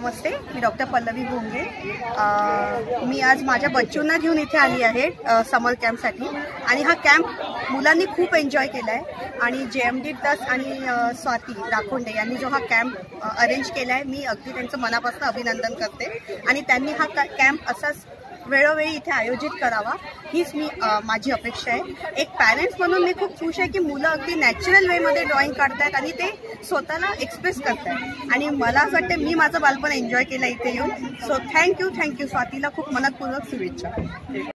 नमस्ते, मी doctor Pallavi भोंगे। मी आज माझ्या बच्चूंना घेऊन इथे आली आहे समर कॅम्पसाठी आणि हा कॅम्प मुलांनी खूप एन्जॉय केला आहे आणि JMD दास आणि स्वाती दाखोंडे यांनी जो हा कॅम्प अरेंज केला आहे, मी अगदी त्यांचं मनापासून अभिनंदन करते आणि त्यांनी हा कॅम्प असाच वेळोवेळी इथे आयोजित करावा हीच माझी अपेक्षा आहे। एक पॅरेंट्स म्हणून मी खूप खुश आहे की मुलं अगदी नॅचरल वेमध्ये ड्रॉइंग काढतात आणि ते स्वतःला एक्सप्रेस करतात आणि मला असं वाटतं मी माझं बालपण एन्जॉय केलं इथे येऊन। सो थँक्यू स्वातीला खूप मनपूर्वक शुभेच्छा।